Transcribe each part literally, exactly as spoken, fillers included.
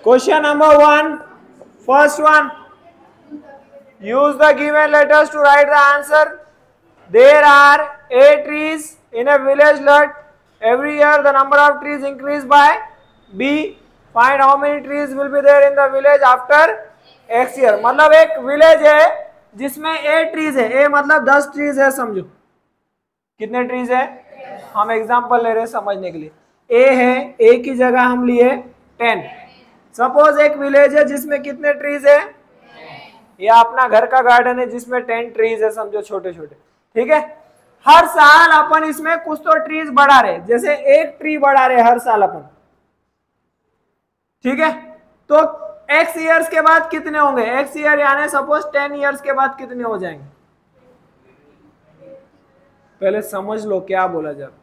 Question number one, first one. Use the given letters to write the answer. There are A trees in a village lot. Every year the number of trees increase by B. Find how many trees will be there in the village after X year. मतलब एक village है जिसमें A trees है. A मतलब दस trees है समझो. कितने trees है? हम एग्जाम्पल ले रहे हैं समझने के लिए. A है, A की जगह हम लिए टेन. सपोज एक विलेज है जिसमें कितने ट्रीज है? या अपना घर का गार्डन है जिसमें टेन ट्रीज है समझो, छोटे छोटे. ठीक है. हर साल अपन इसमें कुछ तो ट्रीज बढ़ा रहे, जैसे एक ट्री बढ़ा रहे हर साल अपन. ठीक है. तो एक्स ईयर्स के बाद कितने होंगे? एक्स ईयर यानी सपोज टेन ईयर्स के बाद कितने हो जाएंगे? पहले समझ लो क्या बोला जा रहा.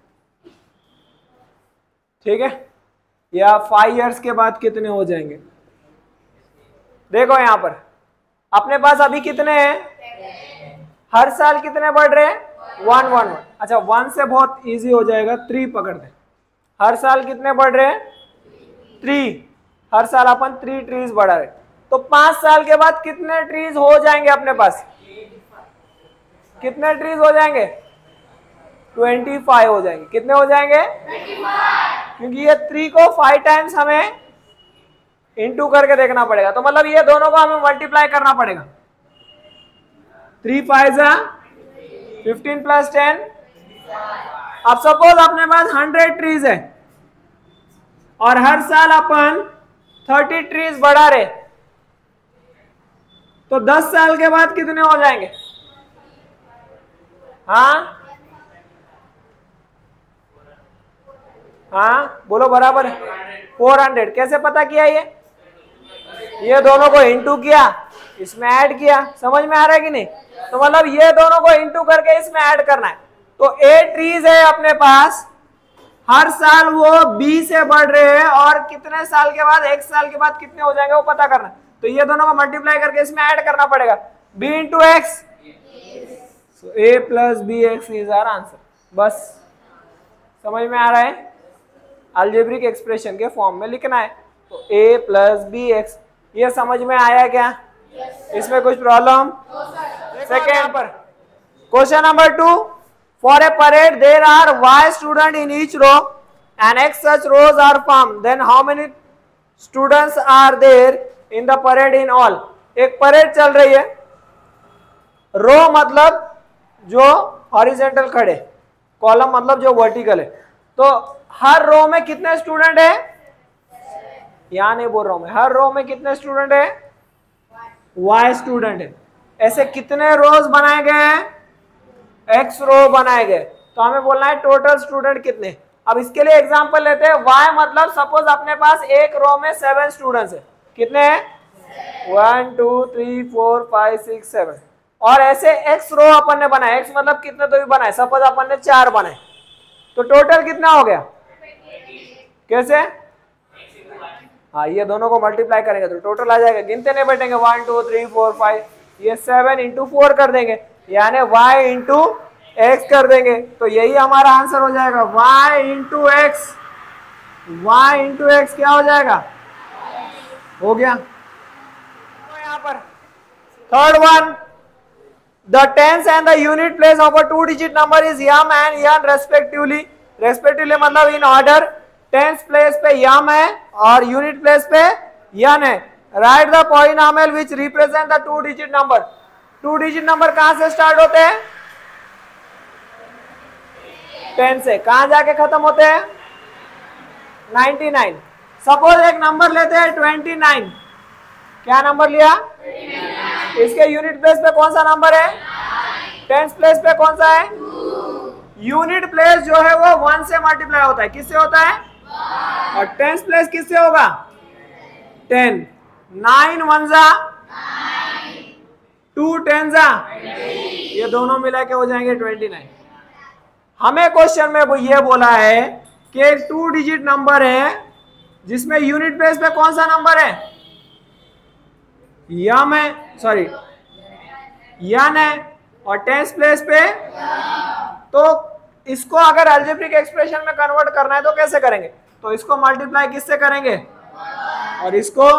ठीक है. या फाइव इयर्स के बाद कितने हो जाएंगे? देखो यहां पर अपने पास अभी कितने हैं? हर साल कितने बढ़ रहे हैं? One one one. अच्छा, वन से बहुत इजी हो जाएगा, थ्री पकड़ दे. हर साल कितने बढ़ रहे हैं? थ्री. हर साल अपन थ्री ट्रीज बढ़ा रहे. तो पांच साल के बाद कितने ट्रीज हो जाएंगे अपने पास? कितने ट्रीज हो जाएंगे? ट्वेंटी फाइव हो जाएंगे. कितने हो जाएंगे? क्योंकि ये थ्री को फाइव टाइम्स हमें इनटू करके देखना पड़ेगा. तो मतलब ये दोनों को हमें मल्टीप्लाई करना पड़ेगा. थ्री फाइव जा फिफ्टीन प्लस टेन. अब सपोज अपने पास हंड्रेड ट्रीज है और हर साल अपन थर्टी ट्रीज बढ़ा रहे, तो दस साल के बाद कितने हो जाएंगे? हाँ हाँ बोलो बराबर है. Four hundred. कैसे पता किया? ये ये दोनों को इंटू किया, इसमें ऐड किया. समझ में आ रहा है कि नहीं? तो मतलब ये दोनों को इंटू करके इसमें ऐड करना है. तो ए ट्रीज है अपने पास, हर साल वो बी से बढ़ रहे हैं और कितने साल के बाद, एक साल के बाद कितने हो जाएंगे वो पता करना. तो ये दोनों को मल्टीप्लाई करके इसमें ऐड करना पड़ेगा. B into X. So A plus B X is our answer. बस समझ में आ रहा है? अलजेब्रिक एक्सप्रेशन के फॉर्म में लिखना है. तो a प्लस बी एक्स. ये समझ में आया क्या? yes, इसमें कुछ प्रॉब्लम? सेकेंड पर question number two. For a parade there are Y student in each row and X such rows are form, then how many students are there in the parade in all. एक parade चल रही है. रो मतलब जो horizontal खड़े, column मतलब जो vertical है. तो हर रो में कितने स्टूडेंट है? यहां नहीं बोल रहा हूं मैं. हर रो में कितने स्टूडेंट है? वाई स्टूडेंट है. ऐसे कितने रोज बनाए गए हैं? एक्स रो बनाए गए. तो हमें बोलना है टोटल स्टूडेंट कितने. अब इसके लिए एग्जांपल लेते हैं. वाई मतलब सपोज अपने पास एक रो में सेवन स्टूडेंट्स है. कितने हैं? One two three four five six seven. और ऐसे एक्स रो अपन ने बनाया. एक्स मतलब कितने तो भी बनाए. सपोज अपन ने चार बनाए, तो टोटल कितना हो गया? कैसे? हाँ, ये दोनों को मल्टीप्लाई करेंगे तो टोटल आ जाएगा. गिनते नहीं बैठेंगे. One two three four five. ये सेवन इंटू फोर कर देंगे, यानी y इंटू एक्स कर देंगे. तो यही हमारा आंसर हो जाएगा. y into X. y into X क्या हो जाएगा? हो गया. तो यहाँ पर third one, the tens and the unit place of a two digit number is M and N respectively. Respectively मतलब इन ऑर्डर. टेंस प्लेस पे यम है और यूनिट प्लेस पे यन है. Write the polynomial which represent the two digit number. Two digit number कहां से start होते हैं? टेन से. कहां जाके खत्म होते हैं? Ninety nine. सपोज एक नंबर लेते हैं ट्वेंटी नाइन. क्या नंबर लिया? इसके यूनिट प्लेस पे कौन सा नंबर है? टेंस प्लेस पे कौन सा है? यूनिट प्लेस जो है वो वन से मल्टीप्लाई होता है. किससे होता है? और टेंस प्लेस किससे होगा? टेन. नाइन वन जा, टू टेन जा, ये दोनों मिला के हो जाएंगे ट्वेंटी नाइन. हमें क्वेश्चन में वो ये बोला है कि एक टू डिजिट नंबर है जिसमें यूनिट प्लेस पे कौन सा नंबर है? यम है, सॉरी यन है, और टेंस प्लेस पे. तो इसको अगर अलजेब्रिक एक्सप्रेशन में कन्वर्ट करना है तो कैसे करेंगे? तो इसको मल्टीप्लाई किससे करेंगे? और इसको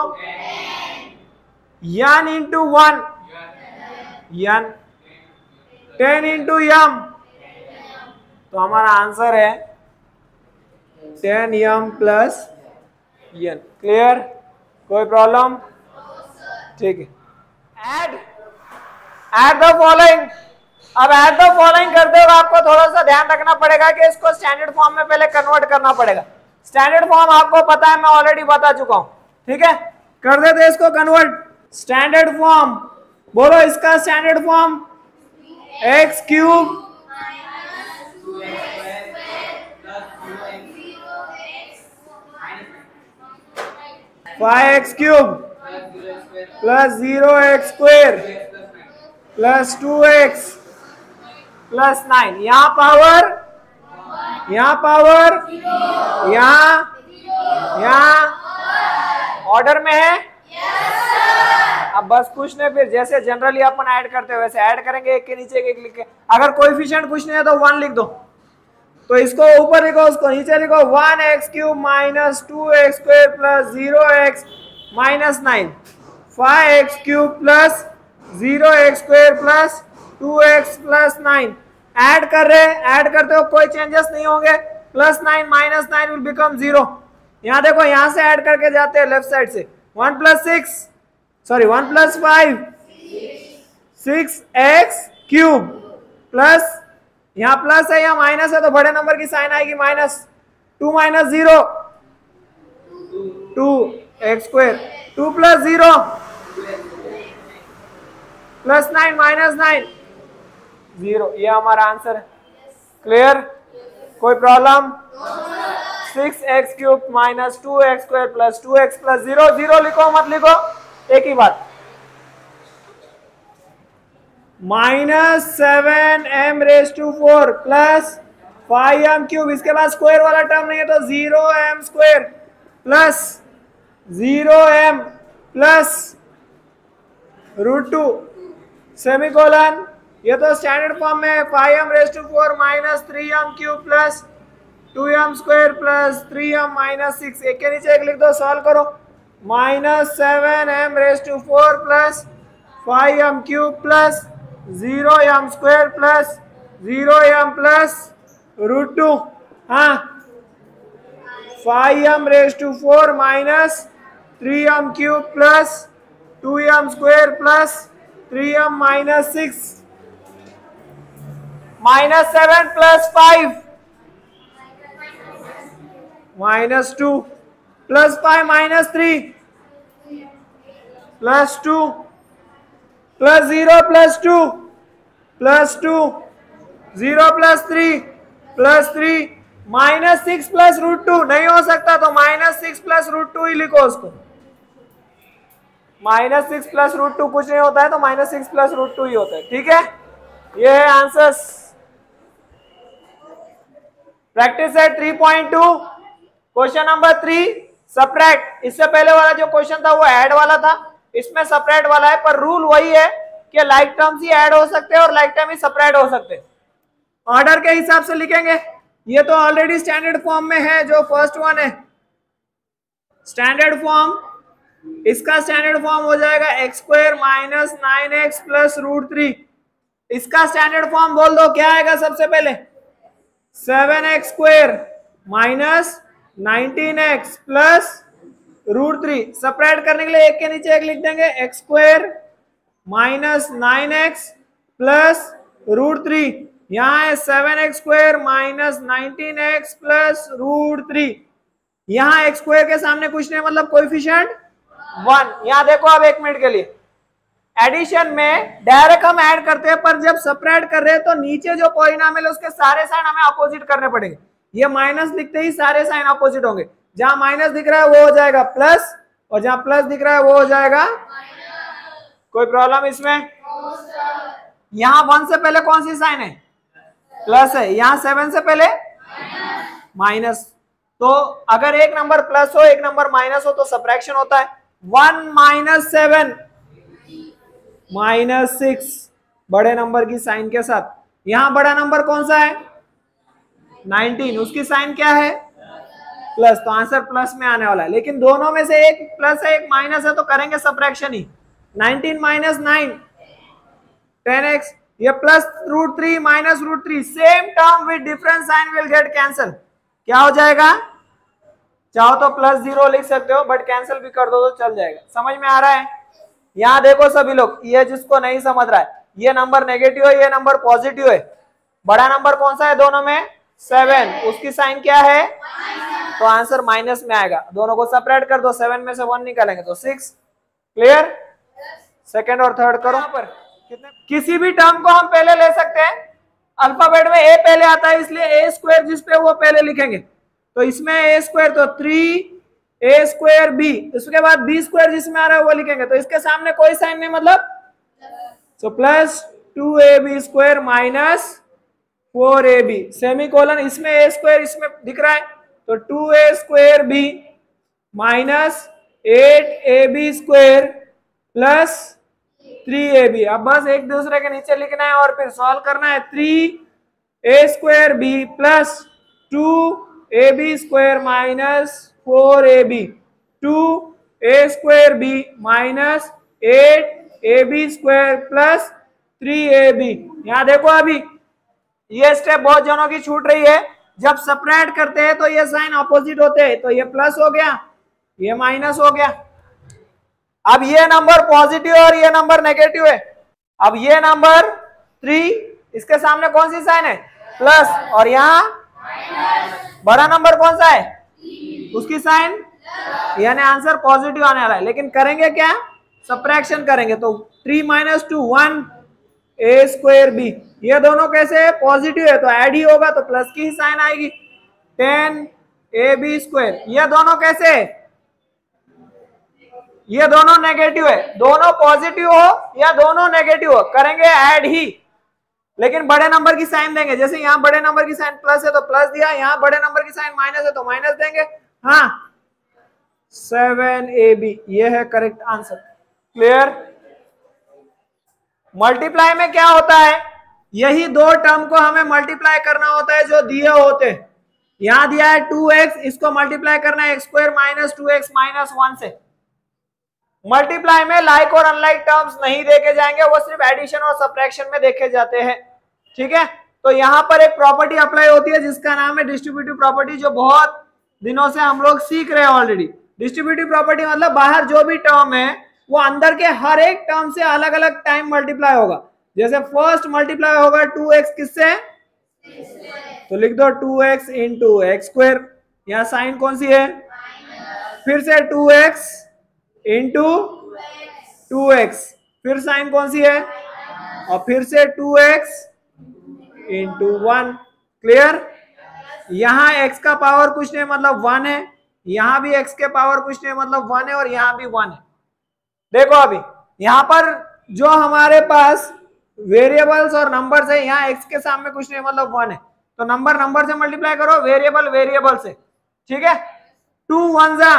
N into one, N ten into M, तो हमारा आंसर है ten M plus N. Clear? कोई प्रॉब्लम? ठीक है। Add add the following. अब ऐड द फॉलोइंग करते हुए आपको थोड़ा सा ध्यान रखना पड़ेगा कि इसको स्टैंडर्ड फॉर्म में पहले कन्वर्ट करना पड़ेगा। स्टैंडर्ड फॉर्म आपको पता है, मैं ऑलरेडी बता चुका हूं। ठीक है, कर देते इसको कन्वर्ट। स्टैंडर्ड फॉर्म बोलो, इसका standard form x cube five X cube plus zero X square plus two x plus nine. यहां पावर, यहां पावर, यहां यहां ऑर्डर में है। अब बस कुछ नहीं, फिर जैसे जनरली अपन ऐड करते हैं वैसे ऐड करेंगे, एक के नीचे एक लिख के। अगर कोएफिशिएंट कुछ नहीं है तो वन लिख दो, तो इसको ऊपर लिखो, उसको नीचे लिखो। One X cube minus two x square plus zero x minus nine, five X cube plus zero x square plus two x plus nine. Add कर रहे हैं, ऐड करते हो कोई चेंजेस नहीं होंगे। Plus nine minus nine will become zero. यहाँ देखो, यहां से ऐड करके जाते हैं लेफ्ट साइड से। One plus six sorry one plus five six X cube plus, यहाँ प्लस है या माइनस है तो बड़े नंबर की साइन आएगी minus. Two minus zero two x square, two plus zero plus nine minus nine zero. ये हमारा आंसर है। क्लियर? कोई problem? Six X cube minus two x square plus two x plus zero. Zero लिखो मत लिखो, एक ही बात। Minus seven M raise to four plus five M cube, इसके बाद स्क्वायर वाला टर्म नहीं है तो zero M square plus zero M plus root two semicolon. ये तो स्टैंडर्ड फॉर्म में five M raise to four minus three M cube plus two M square plus three M minus six. एक के नीचे एक लिख दो, सॉल्व करो। Minus seven M raise to four plus five M cube plus zero M square plus zero M plus root two. हाँ, five M raise to four minus three M cube plus two M square plus three M minus six. Minus seven plus five minus two plus five minus three plus two plus zero plus two plus two zero plus three plus three minus six plus root two. नहीं हो सकता तो minus six plus root two ही लिखो उसको। Minus six plus root two कुछ नहीं होता है तो minus six plus root two ही होता है। ठीक है, ये है आंसर्स। प्रैक्टिस है three point two, question number three subtract. इससे पहले वाला जो क्वेश्चन था वो ऐड वाला था, इसमें सेपरेट वाला है, पर रूल वही है कि लाइक टर्म्स ही ऐड हो सकते हैं और लाइक टर्म ही सेपरेट हो सकते हैं। ऑर्डर के हिसाब से लिखेंगे। ये तो ऑलरेडी स्टैंडर्ड फॉर्म में है, जो फर्स्ट वन है स्टैंडर्ड फॉर्म, इसका स्टैंडर्ड फॉर्म हो जाएगा X square minus nine X plus root three. इसका स्टैंडर्ड फॉर्म बोल दो, क्या आएगा सबसे पहले? Seven X square minus nineteen X plus root three. Separate करने के लिए एक के नीचे एक लिख देंगे, X square minus nine X plus root three. यहाँ है seven X square minus nineteen X plus root three. यहाँ एक्स स्क्वायर के सामने कुछ नहीं, मतलब कोएफिशिएंट वन। यहाँ देखो अब एक मिनट के लिए, एडिशन में डायरेक्ट हम ऐड करते हैं, पर जब सेपरेट कर रहे हैं तो नीचे जो पॉलिनोमियल है उसके सारे साइन हमें अपोजिट करने पड़ेंगे। ये माइनस लिखते ही सारे साइन अपोजिट होंगे। जहां माइनस दिख रहा है वो हो जाएगा प्लस, और जहां प्लस दिख रहा है वो हो जाएगा। कोई प्रॉब्लम इसमें? यहां वन से पहले कौन सी साइन है? प्लस है। यहां सेवन से पहले माइनस। तो अगर एक नंबर प्लस हो एक नंबर माइनस हो तो सब्ट्रैक्शन होता है। One minus seven minus six बड़े नंबर की साइन के साथ। यहां बड़ा नंबर कौन सा है? नाइनटीन, उसकी साइन क्या है? प्लस, तो आंसर प्लस में आने वाला है। लेकिन दोनों में से एक प्लस है एक माइनस है तो करेंगे सबट्रैक्शन ही। Nineteen minus nine ten X, ये plus root three minus root three, same term with different sign will get cancel. क्या हो जाएगा? चाहो तो प्लस जीरो लिख सकते हो बट कैंसिल भी कर दो तो चल जाएगा। समझ में आ रहा है? यहाँ देखो सभी लोग, ये जिसको नहीं समझ रहा है, ये नंबर नेगेटिव है, ये नंबर पॉजिटिव है। बड़ा नंबर कौन सा है दोनों में? सेवन, उसकी साइन क्या है? तो आंसर माइनस में आएगा। दोनों को सेपरेट कर दो, सेवन में से वन निकालेंगे तो सिक्स। क्लियर? सेकेंड और थर्ड करो। पर कितने? किसी भी टर्म को हम पहले ले सकते हैं। अल्फाबेट में ए पहले आता है इसलिए ए स्क्वायर जिस पे वो पहले लिखेंगे, तो इसमें ए स्क्वायर तो थ्री ए स्क्वायर बी, इसके बाद बी स्क्वायर जिसमें आ रहा है वो लिखेंगे। तो इसके सामने कोई साइन नहीं, मतलब so plus two A B square minus four A B semicolon, इसमें ए स्क्वायर इसमें दिख रहा है तो two A square B minus eight A B square plus three A B. अब बस एक दूसरे के नीचे लिखना है और फिर सॉल्व करना है। Three A square B plus two A B square minus four A B, two A square B minus eight A B square plus three A B. यहाँ देखो अभी ये स्टेप बहुत जनों की छूट रही है। जब सेपरेट करते हैं तो ये साइन अपोजिट होते हैं, तो ये प्लस हो गया, ये माइनस हो गया। अब ये नंबर पॉजिटिव और ये नंबर नेगेटिव है। अब ये नंबर थ्री, इसके सामने कौन सी साइन है? प्लस, और यहाँ बड़ा नंबर कौन सा है? उसकी साइन, यानी आंसर पॉजिटिव आने वाला है। लेकिन करेंगे क्या? सब्ट्रैक्शन करेंगे। तो थ्री माइनस टू वन ए स्क्वायर बी, ये दोनों कैसे है? पॉजिटिव है तो ऐड ही होगा तो प्लस की ही साइन आएगी। टेन ए बी स्क्वायर, ये दोनों कैसे है? ये दोनों नेगेटिव है। दोनों पॉजिटिव हो या दोनों नेगेटिव हो, करेंगे ऐड ही, लेकिन बड़े नंबर की साइन देंगे। जैसे यहाँ बड़े नंबर की साइन प्लस है तो प्लस दिया, यहाँ बड़े नंबर की साइन माइनस है तो माइनस देंगे। हाँ, सेवन ए बी, ये है करेक्ट आंसर। क्लियर? मल्टीप्लाई में क्या होता है? यही दो टर्म को हमें मल्टीप्लाई करना होता है जो दिए होते हैं। यहां दिया है टू एक्स, इसको मल्टीप्लाई करना है x square minus two X minus one से। मल्टीप्लाई में लाइक और अनलाइक टर्म्स नहीं देखे जाएंगे, वो सिर्फ एडिशन और सब्ट्रैक्शन में देखे जाते हैं। ठीक है? तो यहाँ पर एक प्रॉपर्टी अप्लाई होती है जिसका नाम है डिस्ट्रीब्यूटिव प्रॉपर्टी, जो बहुत दिनों से हम लोग सीख रहे हैं ऑलरेडी। डिस्ट्रीब्यूटिव प्रॉपर्टी मतलब बाहर जो भी टर्म है वो अंदर के हर एक टर्म से अलग अलग टाइम मल्टीप्लाई होगा। जैसे फर्स्ट मल्टीप्लाई होगा टू एक्स किससे? तो लिख दो two X into X square, यहाँ साइन कौन सी है? फिर से two X into two X, फिर साइन कौन सी है? और फिर से two X into one. Clear? यहाँ x का पावर कुछ नहीं मतलब वन है, यहाँ भी x के पावर कुछ नहीं मतलब वन है, और यहाँ भी वन है। देखो अभी यहाँ पर जो हमारे पास वेरिएबल्स और नंबर्स है, यहाँ x के सामने कुछ नहीं मतलब वन है, तो नंबर नंबर से मल्टीप्लाई करो, वेरिएबल वेरिएबल से। ठीक है? टू वन जा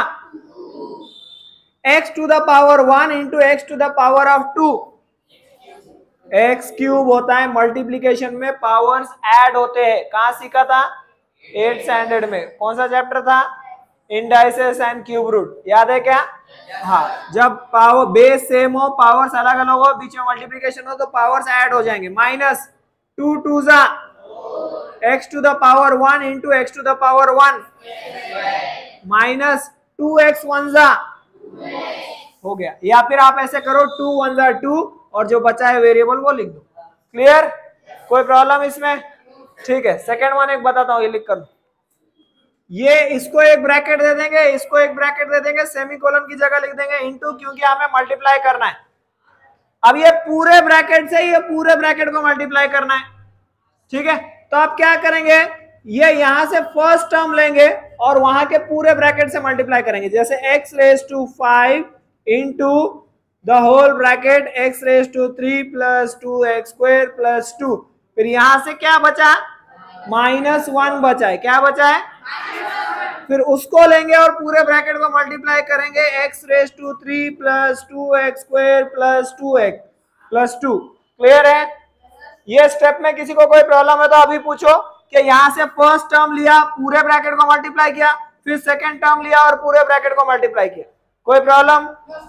x to the power one into x to the power of two, X cube होता है। मल्टीप्लीकेशन में पावर्स ऐड होते हैं। कहाँ सीखा था? एट स्टैंडर्ड में। कौन सा चैप्टर था? इंडाइसेस एंड क्यूब रूट, याद है क्या? हाँ, जब पावर बेस सेम हो, पावर्स अलग अलग हो, बीच में मल्टीप्लीकेशन हो तो पावर्स ऐड हो जाएंगे। माइनस टू टू जा X to the power one into x to the power one, minus two X one जा हो गया। या फिर आप ऐसे करो टू वन जा टू, और जो बचा है वेरिएबल वो लिख दो। क्लियर? कोई प्रॉब्लम इसमें? ठीक है, सेकेंड वन एक बताता हूँ, ये लिख कर लो। ये इसको एक ब्रैकेट दे देंगे, इसको एक ब्रैकेट दे देंगे, सेमीकोलन की जगह लिख देंगे इनटू, क्योंकि हमें मल्टीप्लाई करना है। अब ये पूरे ब्रैकेट से ये पूरे ब्रैकेट को मल्टीप्लाई करना है। ठीक है? तो आप क्या करेंगे? ये यहां से फर्स्ट टर्म लेंगे और वहां के पूरे ब्रैकेट से मल्टीप्लाई करेंगे। जैसे x raise to five into the whole bracket x raise to three plus two x square plus two, फिर यहां से क्या बचा? माइनस वन बचा है। क्या बचा है? फिर उसको लेंगे और पूरे ब्रैकेट को मल्टीप्लाई करेंगे, x raise to three plus two x square plus two x plus two. Clear है? ये स्टेप में किसी को कोई प्रॉब्लम है तो अभी पूछो कि यहां से फर्स्ट टर्म लिया, पूरे ब्रैकेट को मल्टीप्लाई किया, फिर सेकेंड टर्म लिया और पूरे ब्रैकेट को मल्टीप्लाई किया। कोई प्रॉब्लम?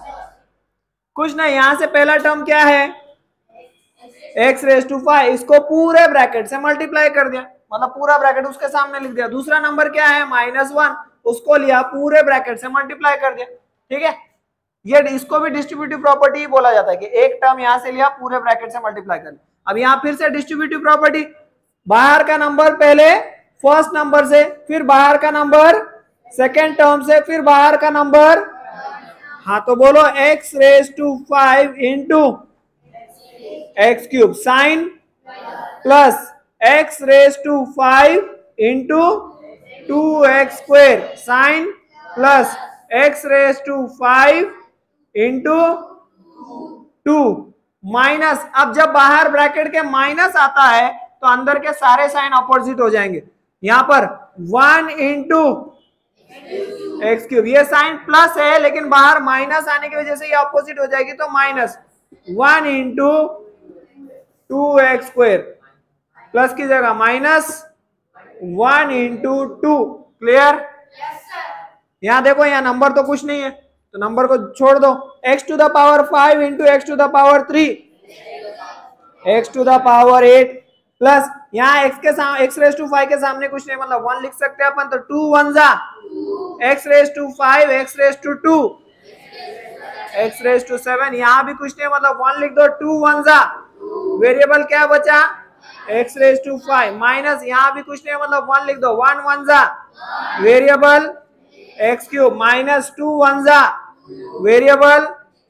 कुछ नहीं, यहां से पहला टर्म क्या है एक्स रेस टू फाइव, इसको पूरे ब्रैकेट से मल्टीप्लाई कर दिया, मतलब पूरा ब्रैकेट उसके सामने लिख दिया। दूसरा नंबर क्या है माइनस वन, उसको लिया पूरे ब्रैकेट से मल्टीप्लाई कर दिया। ठीक है, ये इसको भी डिस्ट्रीब्यूटिव प्रॉपर्टी ही बोला जाता है कि एक टर्म यहां से लिया पूरे ब्रैकेट से मल्टीप्लाई कर दिया। अब यहां फिर से डिस्ट्रीब्यूटिव प्रॉपर्टी, बाहर का नंबर पहले फर्स्ट नंबर से, फिर बाहर का नंबर सेकेंड टर्म से, फिर बाहर का नंबर, हाँ तो बोलो x raise to five into x cube sign plus x raise to five into two x square sign plus x raise to five into two minus, अब जब बाहर ब्रैकेट के माइनस आता है तो अंदर के सारे साइन अपोजिट हो जाएंगे। यहां पर वन इंटू एक्स क्यूब, ये साइन प्लस है लेकिन बाहर माइनस आने की वजह से ये अपोजिट हो जाएगी, तो minus one into two x square plus की जगह minus one into two. Clear? यहां देखो, यहां नंबर तो कुछ नहीं है तो नंबर को छोड़ दो। X to the power five into x to the power three, x to the power eight plus यहाँ एक्स के सामने एक्स रेस टू फाइव के सामने कुछ नहीं, मतलब वन लिख सकते हैं अपन, तो टू वन जा x raise to five, x raise to two, x raise to seven, यहाँ भी कुछ नहीं मतलब वन लिख दो, टू वन जा, वेरिएबल क्या बचा x raise to five, minus यहाँ भी कुछ नहीं मतलब वन लिख दो, वन वन जा, variable x cube, minus two one जा, वेरिएबल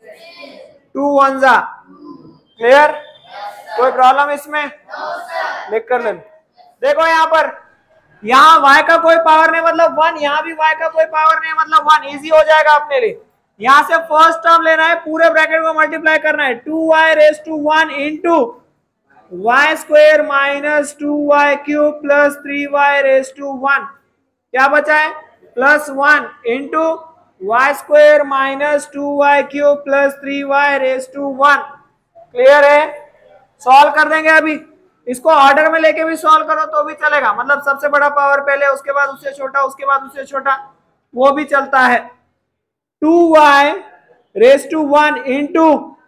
टू वन जा। क्लियर? कोई प्रॉब्लम इसमें? लिख कर ले। देखो यहाँ पर, यहाँ y का कोई पावर नहीं मतलब वन, यहाँ भी y का कोई पावर नहीं मतलब वन, इजी हो जाएगा अपने लिए। यहाँ से फर्स्ट टर्म लेना है, पूरे ब्रैकेट को मल्टीप्लाई करना है, two y raise to one into y square minus two y cube plus three y raise to one, क्या बचा है plus one into y square minus two y cube plus three y raise to one. Clear है? Solve कर देंगे अभी, इसको order में लेके भी सॉल्व करो तो भी चलेगा, मतलब सबसे बड़ा पावर पहले, उसके बाद उससे छोटा, उसके बाद उससे छोटा, वो भी चलता है। Two y raise to one into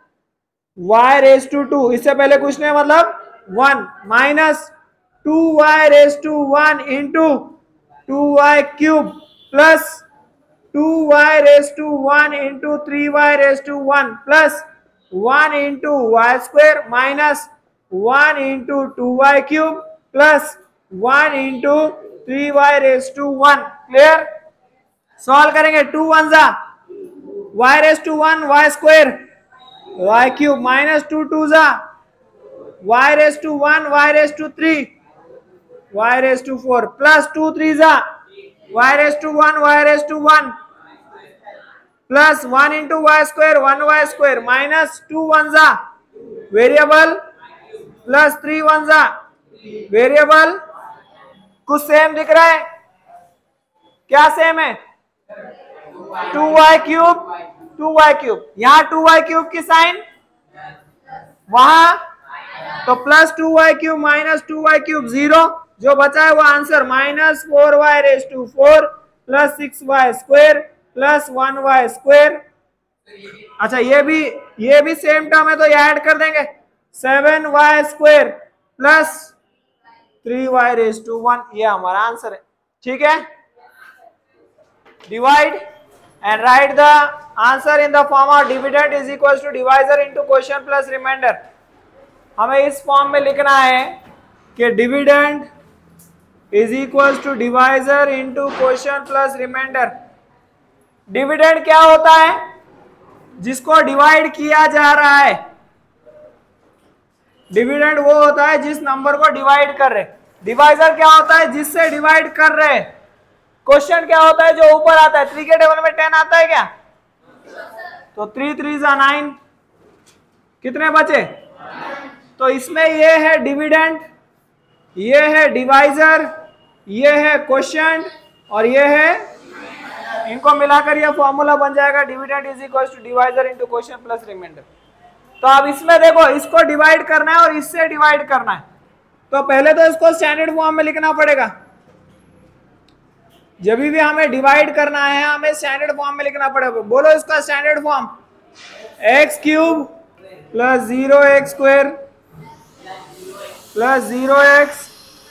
y raise to two, इससे पहले कुछ नहीं मतलब one, minus two y raise to one into two y cube plus two y raise to one into three y raise to one plus one into y square minus one into two y cube plus one into three y raise to one. Clear? Solve करेंगे, two one जा y raise to one y square y cube minus two two जा y raise to one y raise to three y raise to four plus two three जा y raise to one y raise to one plus one into y square one y square minus two one जा variable plus three one जा variable. कुछ same दिख रहा है? क्या same है? Two y cube two y cube, यहाँ two y cube की साइन वहां, तो plus two y cube minus two y cube zero, जो बचा है वो answer minus four y raise to four plus six y square plus one y square. अच्छा ये भी ये भी सेम टर्म है तो ये ऐड कर देंगे, seven y square plus three y raise to one, ये हमारा आंसर है। ठीक है, divide and write the answer in the form of dividend is equal to divisor into quotient plus remainder. हमें इस फॉर्म में लिखना है कि dividend is equal to divisor into quotient plus remainder. Dividend क्या होता है? जिसको डिवाइड किया जा रहा है। डिविडेंड वो होता है जिस नंबर को डिवाइड कर रहे। डिवाइजर क्या होता है? जिससे डिवाइड कर रहे। क्वोशिएंट क्या होता है? जो ऊपर आता है। थ्री के टेबल में टेन आता है क्या? तो थ्री थ्री जा नाइन, कितने बचे? तो इसमें ये है डिविडेंड, ये है डिवाइजर, ये है क्वोशिएंट और ये है, इनको मिलाकर यह फॉर्मूला बन जाएगा dividend is equal to divisor into quotient plus remainder. तो अब इसमें देखो, इसको डिवाइड करना है और इससे डिवाइड करना है, तो पहले तो इसको स्टैंडर्ड फॉर्म में लिखना पड़ेगा। जब भी हमें डिवाइड करना है हमें स्टैंडर्ड फॉर्म में लिखना पड़ेगा। बोलो इसका standard form, x cube plus zero x square plus zero x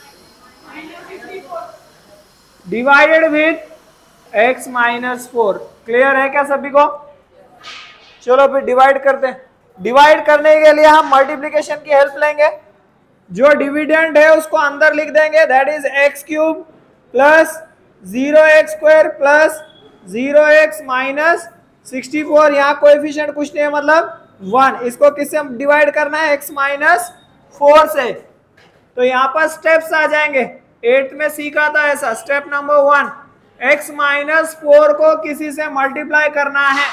divided with x minus four. Clear है क्या सभी को? चलो फिर डिवाइड करते हैं। डिवाइड करने के लिए हम मल्टीप्लिकेशन की हेल्प लेंगे। जो डिविडेंड है उसको अंदर लिख देंगे, that is x cube plus zero x square plus zero x minus sixty four. यहाँ कोएफिशिएंट कुछ नहीं है, मतलब वन। इसको किससे डिवाइड करना है? एक्स माइनस फोर से। तो यहाँ पर स्टेप्स आ जाएंगे, एट में सीखा था ऐसा। Step number one, x minus four को किसी से मल्टीप्लाई करना है।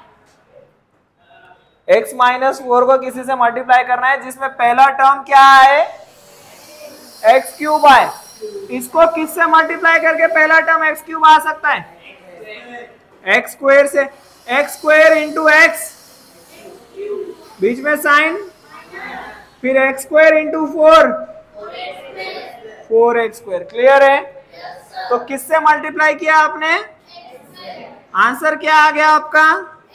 x माइनस फोर को किसी से मल्टीप्लाई करना है, जिसमें पहला टर्म क्या है? एक्स क्यूब आए। इसको किससे मल्टीप्लाई करके पहला टर्म एक्स क्यूब आ सकता है? एक्स स्क्वायर से। एक्स स्क्वायर इंटू एक्स, बीच में साइन, फिर x square into four, four x square. Clear है? तो किससे मल्टीप्लाई किया आपने? आंसर क्या आ गया आपका?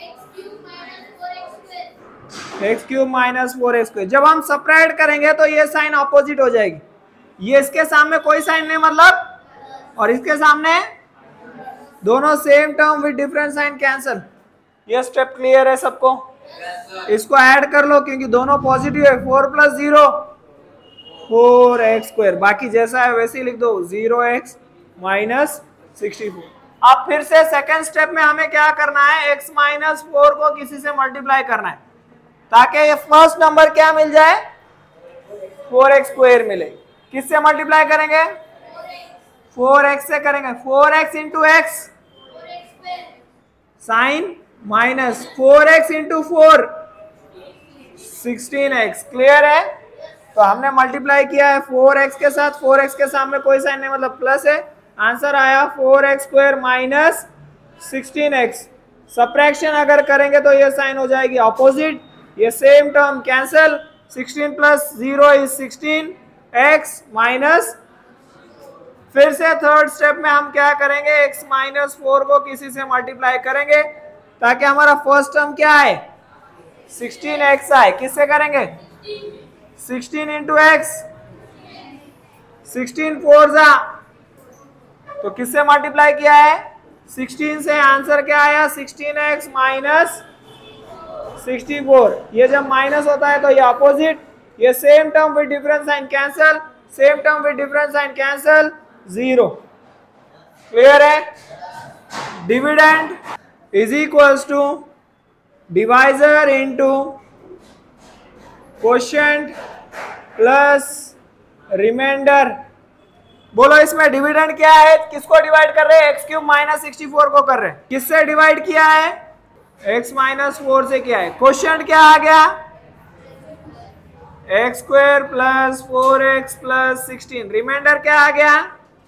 X cube minus four x square. जब हम सब्ट्रैक्ट करेंगे तो ये साइन ऑपोजिट हो जाएगी। ये इसके सामने कोई साइन नहीं, मतलब, और इसके सामने दोनों same term with different sign cancel. ये स्टेप क्लियर है सबको? इसको ऐड कर लो क्योंकि दोनों पॉजिटिव है। Four plus zero four x square, बाकी जैसा है वैसे ही लिख दो, zero x minus sixty four. अब फिर से सेकेंड स्टेप में हमें क्या करना है? एक्स माइनस फोर को किसी से मल्टीप्लाई करना है ताकि ये फर्स्ट नंबर क्या मिल जाए? फोर एक्स स्क्वायर मिले। किससे मल्टीप्लाई करेंगे? फोर एक्स से करेंगे। Four x into x sign minus four x into four sixteen x. Clear है? तो हमने मल्टीप्लाई किया है फोर एक्स के साथ, फोर एक्स के सामने कोई साइन नहीं, मतलब प्लस है। आंसर आया four x square minus sixteen x. Subtraction अगर करेंगे तो ये साइन हो जाएगी ऑपोजिट, ये same term cancel. Sixteen plus zero is sixteen x minus. फिर से थर्ड स्टेप में हम क्या करेंगे? x माइनस फोर को किसी से मल्टीप्लाई करेंगे ताकि हमारा फर्स्ट टर्म क्या है? सिक्सटीन एक्स आए। किससे करेंगे? Sixteen into x, sixteen four जा, तो किससे मल्टीप्लाई किया है? सिक्सटीन से। आंसर क्या आया? Sixteen x minus sixty four. ये जब माइनस होता है तो ये अपोजिट, ये same term with different sign cancel, same term with different sign cancel, zero. Clear है? Dividend is equals to divisor into quotient plus remainder. बोलो इसमें डिविडेंड क्या है? किसको डिवाइड कर रहे हैं? X cube minus sixty four को कर रहे हैं। किससे डिवाइड किया है? एक्स माइनस फोर से किया है। क्वोशिएंट क्या आ गया? X square plus four x plus sixteen. Remainder क्या आ गया?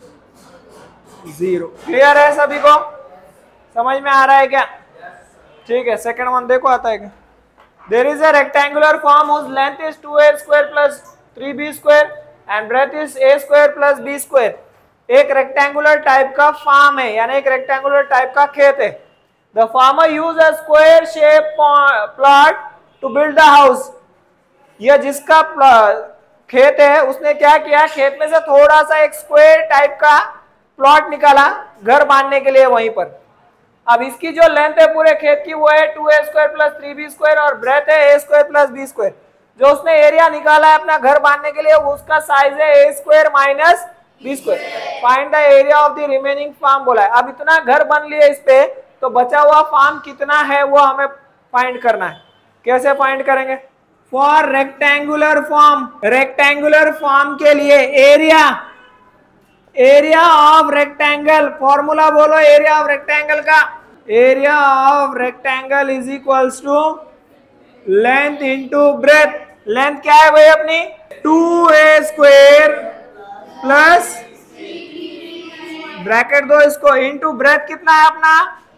जीरो। क्लियर है सभी को? समझ में आ रहा है क्या? ठीक है, सेकंड वन देखो आता है क्या? There is a rectangular farm whose length is two A square plus three b square and breadth is a square plus b square. एक रेक्टेंगुलर टाइप का फॉर्म है, यानी एक रेक्टेंगुलर टाइप का खेत है। The farmer use a square shape plot to build the house. यह जिसका खेत है उसने क्या किया? खेत में से थोड़ा सा एक स्क्वायर टाइप का प्लॉट निकाला घर बांधने के लिए वहीं पर। अब इसकी जो लेंथ है पूरे खेत की वो है टू ए square plus three b square और ब्रेथ है a square plus b square. जो उसने एरिया निकाला है अपना घर बांधने के लिए उसका साइज है a square minus b square. Find the area of the remaining farm बोला है। अब इतना घर बन लिया इस पे, तो बचा हुआ फार्म कितना है वो हमें फाइंड करना है। कैसे फाइंड करेंगे? For rectangular farm, rectangular farm के लिए area, area of rectangle, formula बोलो एरिया ऑफ रेक्टेंगल का। Area of rectangle is equals to length into breadth. Length क्या है भाई अपनी? टू ए स्क्वायर प्लस, ब्रैकेट दो इसको, इंटू ब्रेथ कितना है अपना?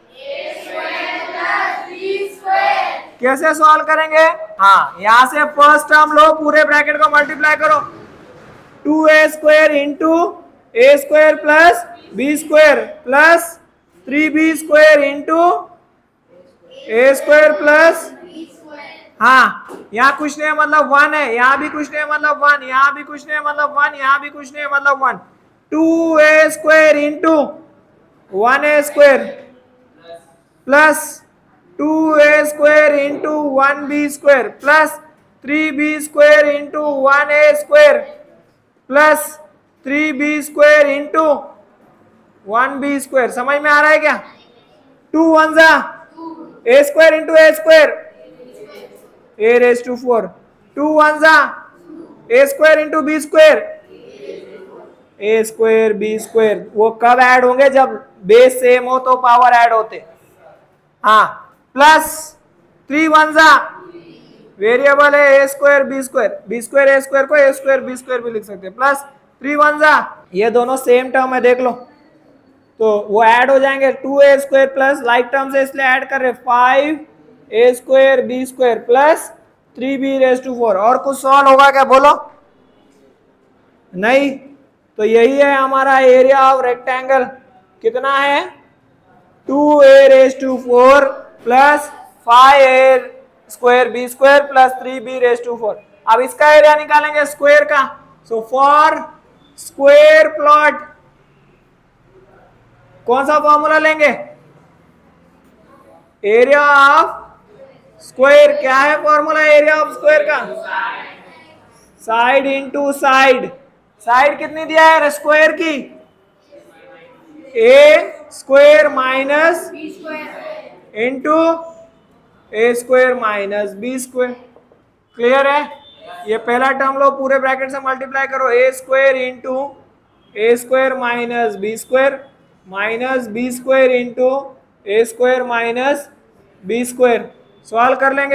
कैसे सॉल्व करेंगे? हाँ, यहां से फर्स्ट टर्म लो, पूरे ब्रैकेट को मल्टीप्लाई करो। Two A square into a square plus b square plus three b square into a square plus, हाँ यहाँ कुछ नहीं मतलब वन है, यहाँ भी कुछ नहीं मतलब वन, यहाँ भी कुछ नहीं मतलब वन, यहाँ भी कुछ नहीं मतलब वन, टू ए स्क्वायर इंटू वन ए स्क्वायर प्लस टू ए square into one b square plus three b square into one ए square plus three b square into one b square. समझ में आ रहा है क्या? टू वन जा a square into a square a raise to four, two one जा a square into b square a square b square. वो कब ऐड होंगे? जब बेस सेम हो तो पावर ऐड होते। हाँ प्लस थ्री वन जा वेरिएबल है a square b square, b square a square को ए स्क्वायर बी स्क्वायर भी लिख सकते हैं, प्लस थ्री वन जा, ये दोनों सेम टर्म है देख लो तो वो ऐड हो जाएंगे, टू ए स्क्वायर प्लस लाइक टर्म से इसलिए ऐड कर रहे five a square b square plus three b raise to four. और कुछ सॉल्व होगा क्या बोलो? नहीं। तो यही है हमारा एरिया ऑफ रेक्टेंगल, कितना है? Two a raise to four plus five a square b square plus three b raise to four. अब इसका एरिया निकालेंगे स्क्वायर का। सो फॉर स्क्वायर प्लॉट कौन सा फॉर्मूला लेंगे? Area of square. क्या है फॉर्मूला एरिया ऑफ स्क्वायर का? Side into side. साइड कितनी दिया है स्क्वायर की? A square minus into a square minus b square. Clear है? ये पहला टर्म लो पूरे ब्रैकेट से मल्टीप्लाई करो, a square into a square minus b square minus b square into a square minus b square. Solve कर लेंगे।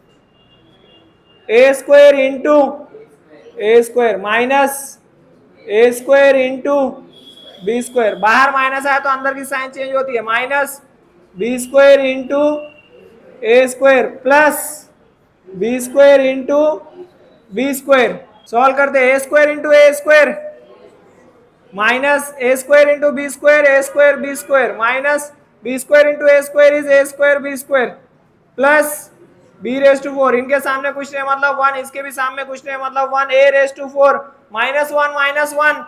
A square into a square minus a square into b square, बाहर माइनस आया तो अंदर की साइन चेंज होती है, minus b square into a square plus b square into b square. Solve करते हैं। A square into a square minus a square into b square a square b square minus b square into a square is a square b square plus b raise to four. इनके सामने कुछ नहीं मतलब one, इसके भी सामने कुछ नहीं मतलब one, a raise to four minus one minus one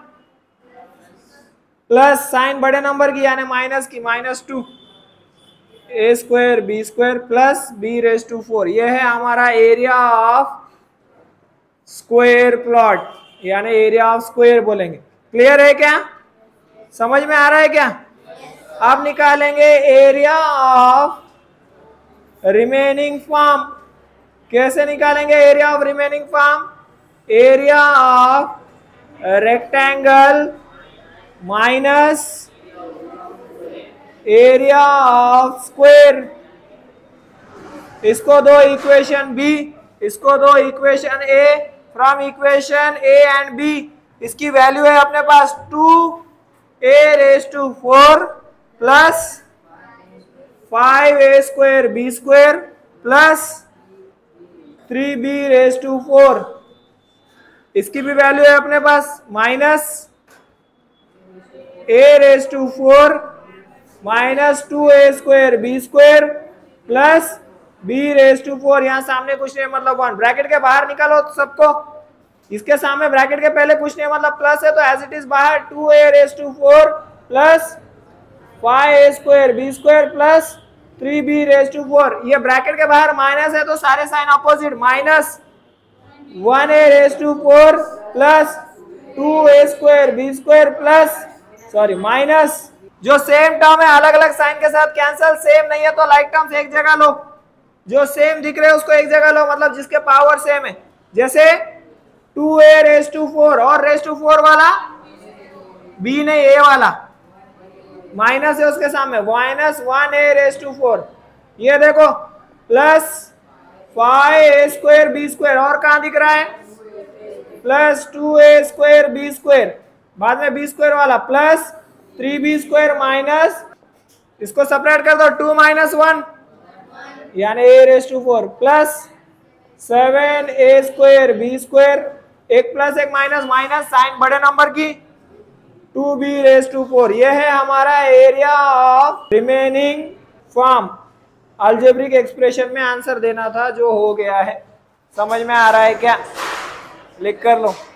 plus sign बड़े नंबर की यानी माइनस की minus two A square b square plus b raise to four. यह है हमारा एरिया ऑफ स्क्वायर प्लॉट, यानी एरिया ऑफ स्क्वायर बोलेंगे। Clear है क्या? समझ में आ रहा है क्या? अब निकालेंगे एरिया ऑफ रिमेनिंग फॉर्म। कैसे निकालेंगे area of remaining form? Area of rectangle minus area of square. इसको दो इक्वेशन बी, इसको दो equation a. From equation a and b इसकी वैल्यू है अपने पास two a raise to four plus five a square b square plus three b raise to four. इसकी भी वैल्यू है अपने पास minus a raise to four minus two A square b square plus b raise to four. यहाँ सामने कुछ नहीं मतलब वन, ब्रैकेट के बाहर निकालो सबको। इसके सामने ब्रैकेट के पहले कुछ नहीं मतलब प्लस है तो एज इट इज बाहर two a raise to four plus five a square b square plus three b raise to four. ये ब्रैकेट के बाहर माइनस है तो सारे sign opposite, minus one a raise to four plus two A square b square plus sorry minus, जो same term है अलग अलग साइन के साथ कैंसल, सेम नहीं है तो लाइक टर्म्स एक जगह लो, जो सेम दिख रहे हैं उसको एक जगह लो, मतलब जिसके पावर सेम है। जैसे two a raise to four और रेज टू फोर वाला बी नहीं ए वाला माइनस है उसके सामने, minus one a raise to four. ये देखो plus five a square b square, और कहां दिख रहा है प्लस टू ए स्क्वायर बी स्क्वायर, बाद में बी स्क्वायर वाला plus three b square minus, इसको सेपरेट कर दो, टू माइनस वन यानी a raise to four plus seven a square b square, एक प्लस एक माइनस, माइनस साइन बड़े नंबर की two b raise to four. ये है हमारा area of remaining form. Algebraic expression में आंसर देना था जो हो गया है। समझ में आ रहा है क्या? लिख कर लो।